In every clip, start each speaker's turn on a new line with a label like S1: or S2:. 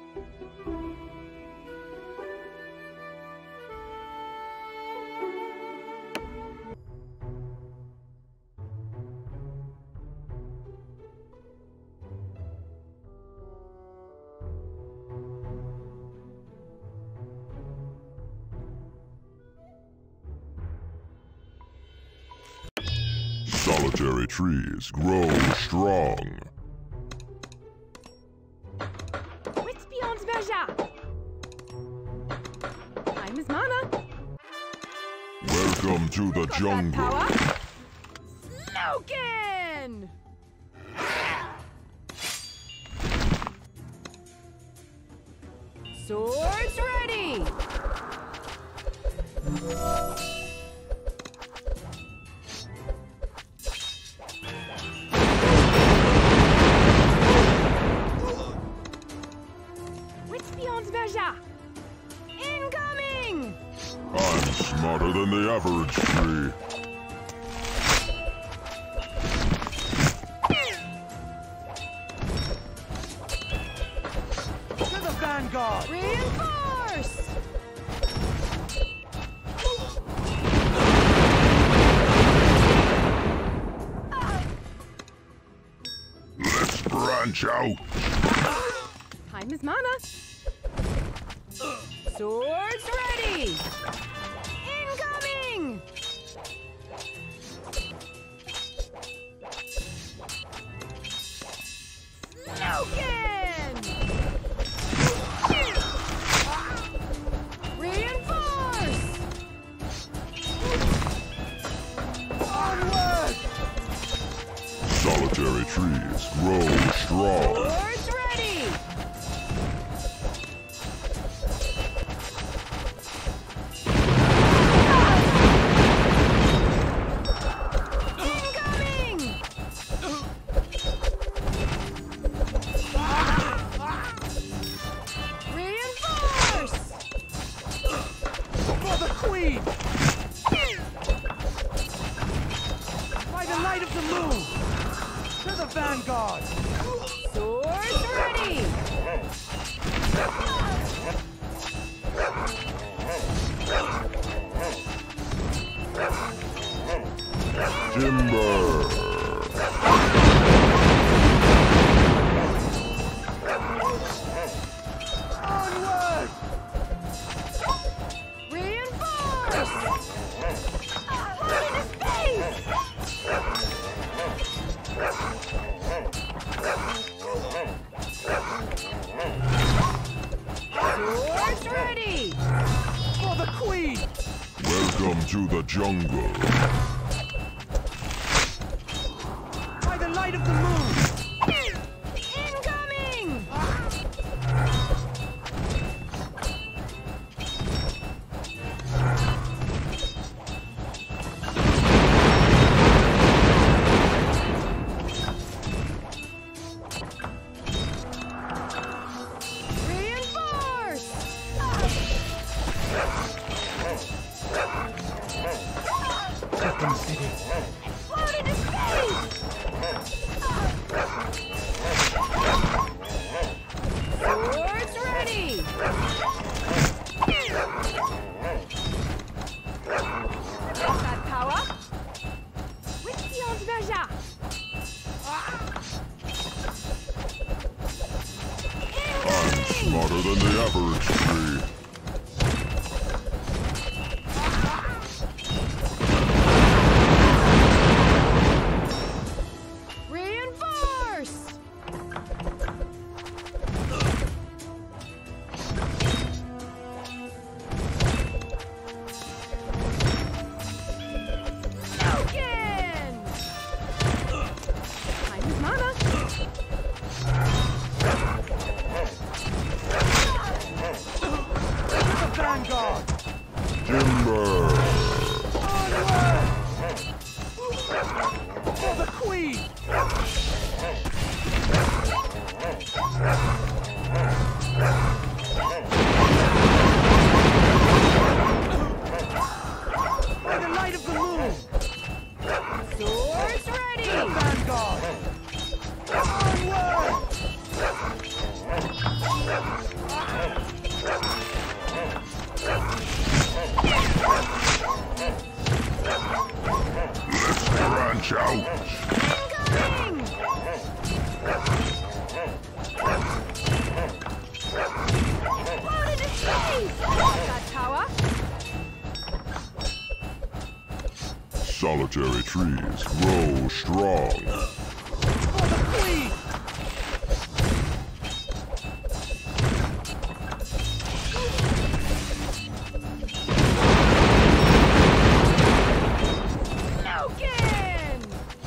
S1: Solitary trees grow strong.
S2: What's beyond measure? Time is mana.
S1: Welcome to the jungle.
S2: Power. Slogan! Swords ready! What's beyond measure? Incoming!
S1: I'm smarter than the average tree.
S3: To the vanguard!
S2: Reinforce!
S1: Let's branch out.
S2: Time is mana. Swords ready! Incoming! Slogan! Reinforce!
S3: Onward!
S1: Solitary trees grow strong.
S2: Swords ready! Incoming! Reinforce!
S3: For the queen! By the light of the moon! To the vanguard!
S2: Swords ready!
S1: Timber.
S3: Onward!
S2: Reinforce! What in his face! Swords ready!
S3: For the queen!
S1: Welcome to the jungle.
S3: By the light of the moon!
S2: Incoming! Reinforce!
S3: Second city.
S2: Explode into space! Swords ready! Got power? With beyond measure!
S1: I'm
S2: Incoming!
S1: smarter than the average tree.
S2: Reinforce! Slogan! Time is mana.
S3: To the vanguard!
S1: Timber.
S3: Onward! For the queen! By the light of the moon!
S2: Swords ready!
S3: To the vanguard! Onward!
S1: solitary trees grow strong.
S3: For the queen!
S2: Logan!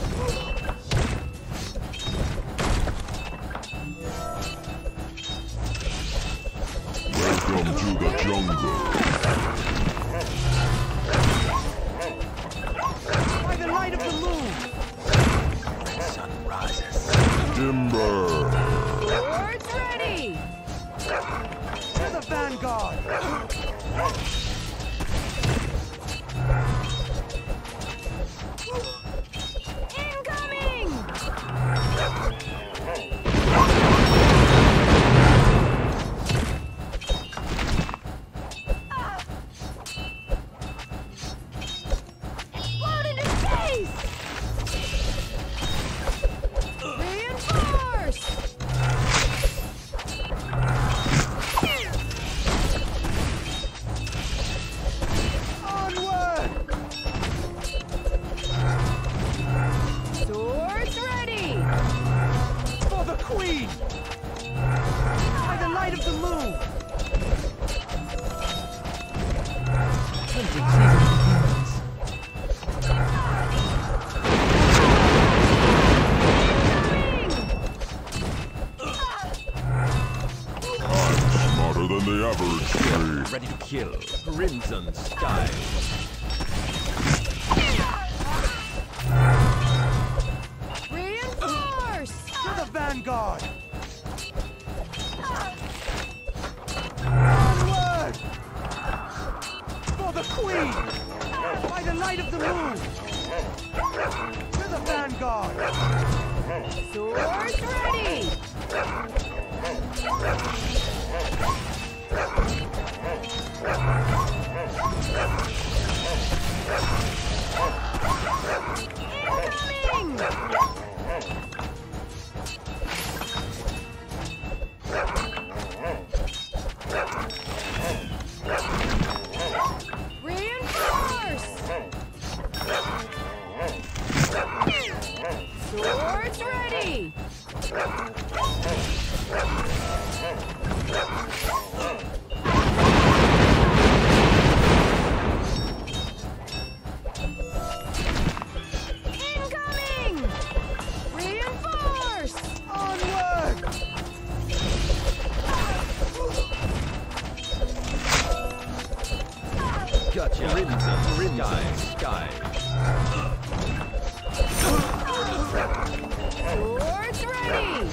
S1: Welcome to the jungle.
S3: By the light of the moon!
S4: Sun rises.
S1: Timber.
S2: Swords ready!
S3: To the vanguard!
S2: Incoming! Explode into space! Reinforce!
S3: Onward!
S2: Swords ready!
S3: For the queen! By the light of the moon! Hunting season begins.
S1: Smarter than the average tree.
S4: Ready to kill. Crimson sky.
S2: Reinforce!
S3: To the vanguard! Onward! For the queen! By the light of the moon! To the vanguard!
S2: Swords ready! Incoming! Reinforce! Swords ready! Incoming! Reinforce!
S3: Onward!
S4: Gotcha. Crimson sky.
S2: Swords ready!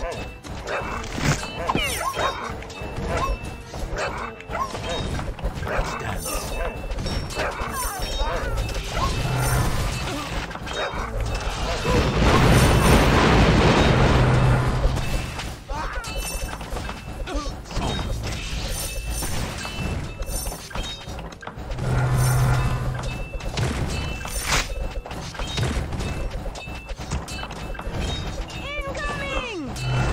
S4: Let's dance.
S2: Incoming!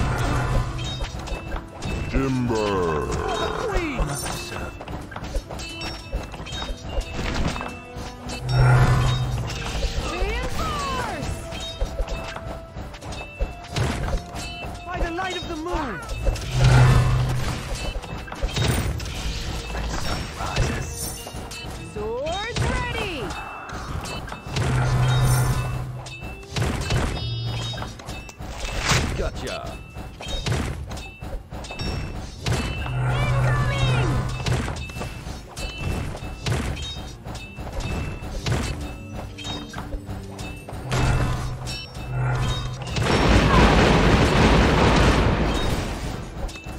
S1: Timber.
S3: Queen!
S4: Honor to serve.
S2: Reinforce!
S3: By the light of the moon!
S4: Sun rises.
S2: Swords ready!
S4: Gotcha.
S2: Incoming!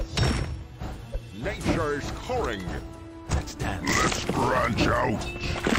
S1: Nature is calling.
S4: Let's dance.
S1: Let's branch out.